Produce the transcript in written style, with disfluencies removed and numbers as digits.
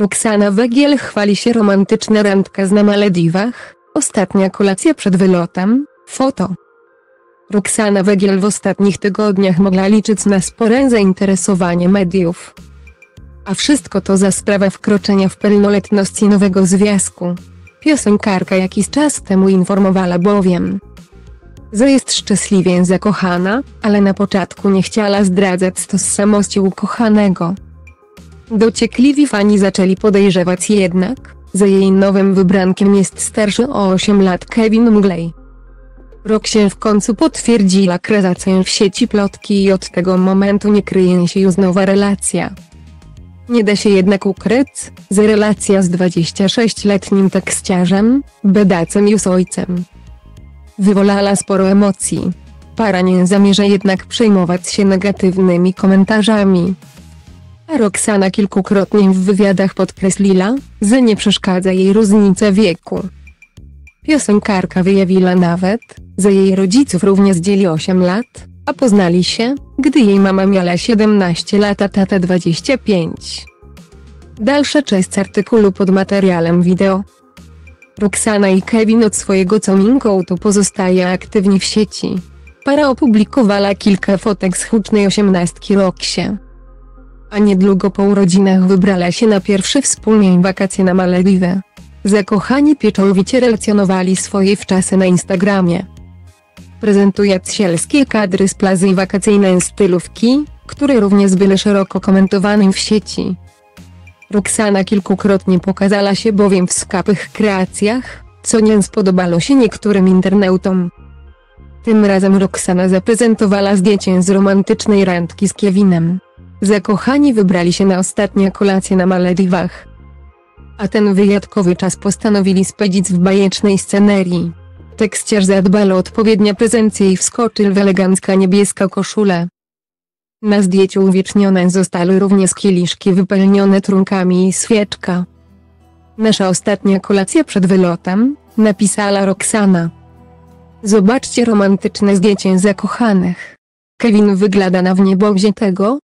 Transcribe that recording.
Roxana Węgiel chwali się romantyczna randka na Malediwach, ostatnia kolacja przed wylotem, foto. Roxana Węgiel w ostatnich tygodniach mogła liczyć na spore zainteresowanie mediów. A wszystko to za sprawę wkroczenia w pełnoletność nowego związku. Piosenkarka jakiś czas temu informowała bowiem, że jest szczęśliwie zakochana, ale na początku nie chciała zdradzać tożsamości ukochanego. Dociekliwi fani zaczęli podejrzewać jednak, że jej nowym wybrankiem jest starszy o 8 lat Kevin Mglej. Roxie w końcu potwierdziła kręcącą w sieci plotki i od tego momentu nie kryje się już nowa relacja. Nie da się jednak ukryć, że relacja z 26-letnim tekściarzem, biedacem już ojcem, wywołała sporo emocji. Para nie zamierza jednak przejmować się negatywnymi komentarzami. A Roxana kilkukrotnie w wywiadach podkreśliła, że nie przeszkadza jej różnica wieku. Piosenkarka wyjawiła nawet, że jej rodziców również dzieli 8 lat, a poznali się, gdy jej mama miała 17 lat a tata 25. Dalsza część artykułu pod materiałem wideo. Roxana i Kevin od swojego coming outu pozostaje aktywni w sieci. Para opublikowała kilka fotek z hucznej 18 Roxie. A niedługo po urodzinach wybrała się na pierwsze wspólne wakacje na Malediwy. Zakochani pieczołowicie relacjonowali swoje wczasy na Instagramie, prezentując sielskie kadry z plaży i wakacyjne stylówki, które również były szeroko komentowane w sieci. Roxana kilkukrotnie pokazała się bowiem w skapych kreacjach, co nie spodobało się niektórym internautom. Tym razem Roxana zaprezentowała zdjęcie z romantycznej randki z Kevinem. Zakochani wybrali się na ostatnią kolację na Malediwach. A ten wyjątkowy czas postanowili spędzić w bajecznej scenerii. Tekściarz zadbał o odpowiednią prezencję i wskoczył w elegancka niebieska koszulę. Na zdjęciu uwiecznione zostały również kieliszki wypełnione trunkami i świeczka. Nasza ostatnia kolacja przed wylotem, napisała Roxana. Zobaczcie romantyczne zdjęcie zakochanych. Kevin wygląda na w niebo wziętego,